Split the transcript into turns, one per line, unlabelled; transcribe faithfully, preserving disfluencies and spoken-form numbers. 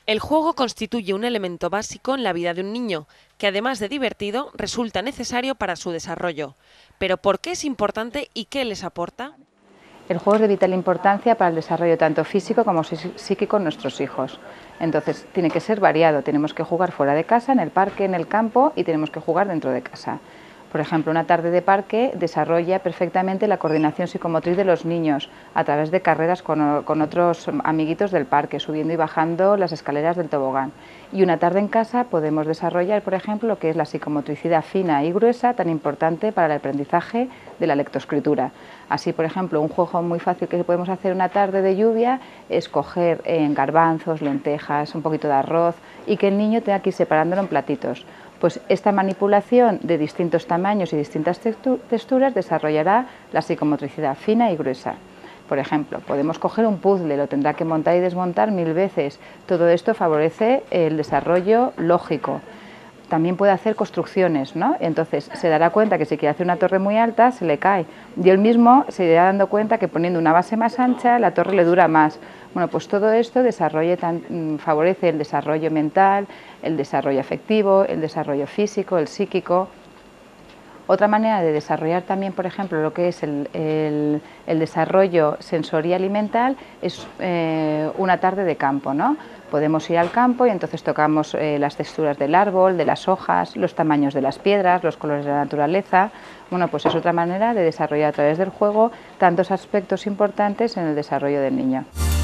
El juego constituye un elemento básico en la vida de un niño, que además de divertido, resulta necesario para su desarrollo. Pero ¿por qué es importante y qué les aporta?
El juego es de vital importancia para el desarrollo tanto físico como psíquico de nuestros hijos. Entonces, tiene que ser variado. Tenemos que jugar fuera de casa, en el parque, en el campo, y tenemos que jugar dentro de casa. Por ejemplo, una tarde de parque desarrolla perfectamente la coordinación psicomotriz de los niños a través de carreras con, con otros amiguitos del parque, subiendo y bajando las escaleras del tobogán. Y una tarde en casa podemos desarrollar, por ejemplo, lo que es la psicomotricidad fina y gruesa, tan importante para el aprendizaje de la lectoescritura. Así, por ejemplo, un juego muy fácil que podemos hacer una tarde de lluvia es coger en garbanzos, lentejas, un poquito de arroz y que el niño tenga que ir separándolo en platitos. Pues esta manipulación de distintos tamaños y distintas texturas desarrollará la psicomotricidad fina y gruesa. Por ejemplo, podemos coger un puzzle, lo tendrá que montar y desmontar mil veces. Todo esto favorece el desarrollo lógico. También puede hacer construcciones, ¿no? Entonces se dará cuenta que si quiere hacer una torre muy alta se le cae y él mismo se irá dando cuenta que poniendo una base más ancha la torre le dura más. Bueno, pues todo esto tan, favorece el desarrollo mental, el desarrollo afectivo, el desarrollo físico, el psíquico. Otra manera de desarrollar también, por ejemplo, lo que es el, el, el desarrollo sensorial y mental es eh, una tarde de campo, ¿no? Podemos ir al campo y entonces tocamos eh, las texturas del árbol, de las hojas, los tamaños de las piedras, los colores de la naturaleza. Bueno, pues es otra manera de desarrollar a través del juego tantos aspectos importantes en el desarrollo del niño.